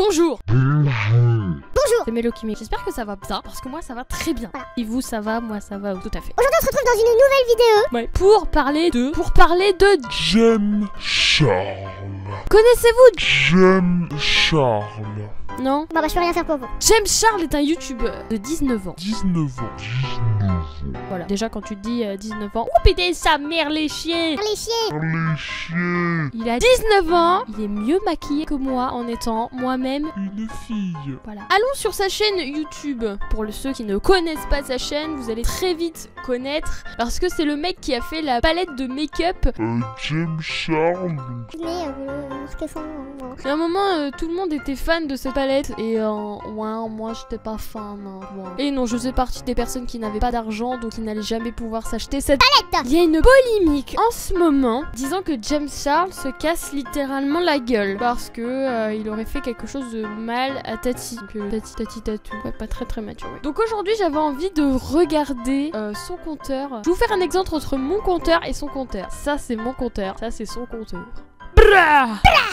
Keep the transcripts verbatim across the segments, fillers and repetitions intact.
Bonjour. Bonjour. C'est Mélo qui m'est. J'espère que ça va bien, parce que moi ça va très bien. Voilà. Et vous ça va, moi ça va, tout à fait. Aujourd'hui on se retrouve dans une nouvelle vidéo. Ouais, pour parler de... Pour parler de... J'aime Charles. Connaissez-vous... J'aime Charles. Non. Bon bah je peux rien faire pour vous. James Charles est un youtubeur de dix-neuf ans. dix-neuf ans. dix-neuf ans. Voilà. Déjà quand tu te dis euh, dix-neuf ans... Oh putain, sa mère les chiens. Les chiens. Les chiens. Il a dix-neuf ans. Il est mieux maquillé que moi en étant moi-même Une fille. Voilà. Allons sur sa chaîne YouTube. Pour le- ceux qui ne connaissent pas sa chaîne, vous allez très vite connaître parce que c'est le mec qui a fait la palette de make-up. Euh, J'aime Charles. Mais euh, marqué fond. Et à un moment, euh, tout le monde était fan de cette palette et euh, ouais, moi j'étais pas fan. Hein, ouais. Et non, je faisais partie des personnes qui n'avaient pas d'argent, donc qui n'allaient jamais pouvoir s'acheter cette palette. Il y a une polémique en ce moment disant que James Charles se casse littéralement la gueule parce que euh, il aurait fait quelque chose de mal à Tati. Donc, euh, Tati, Tati, Tatou. Ouais, pas très très mature. Ouais. Donc aujourd'hui, j'avais envie de regarder euh, son compteur. Je vais vous faire un exemple entre mon compteur et son compteur. Ça, c'est mon compteur. Ça, c'est son compteur. Brrrah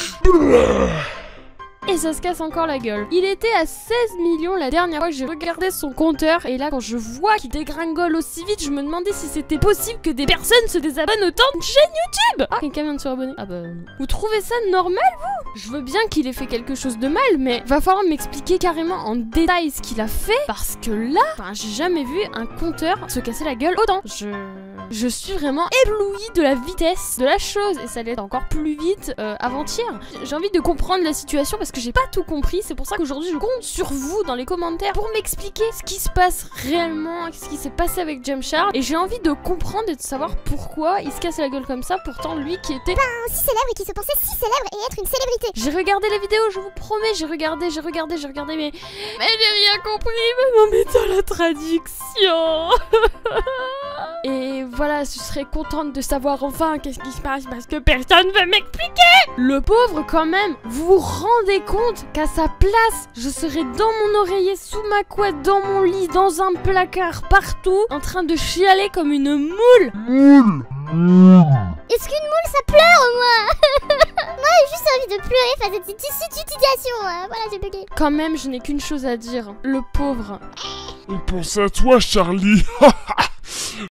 Et ça se casse encore la gueule. Il était à seize millions la dernière fois que j'ai regardé son compteur. Et là, quand je vois qu'il dégringole aussi vite, je me demandais si c'était possible que des personnes se désabonnent autant d'une chaîne YouTube. Ah, quelqu'un vient de se abonner. Ah bah... Vous trouvez ça normal, vous? Je veux bien qu'il ait fait quelque chose de mal, mais va falloir m'expliquer carrément en détail ce qu'il a fait. Parce que là, enfin, j'ai jamais vu un compteur se casser la gueule autant. Je... Je suis vraiment éblouie de la vitesse de la chose. Et ça allait encore plus vite euh, avant-hier. J'ai envie de comprendre la situation parce que j'ai pas tout compris. C'est pour ça qu'aujourd'hui je compte sur vous dans les commentaires pour m'expliquer ce qui se passe réellement, ce qui s'est passé avec James Charles. Et j'ai envie de comprendre et de savoir pourquoi il se casse la gueule comme ça. Pourtant lui qui était Un si célèbre et qui se pensait si célèbre et être une célébrité. J'ai regardé la vidéo, je vous promets, j'ai regardé, j'ai regardé, j'ai regardé, mais... Mais j'ai rien compris, même en mettant la traduction. Et voilà, je serais contente de savoir enfin qu'est-ce qui se passe parce que personne veut m'expliquer. Le pauvre quand même, vous vous rendez compte qu'à sa place, je serais dans mon oreiller, sous ma couette, dans mon lit, dans un placard, partout, en train de chialer comme une moule. Moule. Moule. Est-ce qu'une moule ça pleure au moins? Moi j'ai juste envie de pleurer face à cette situation. Hein. Voilà, j'ai bugué. Quand même, je n'ai qu'une chose à dire, le pauvre. On pense à toi, Charlie.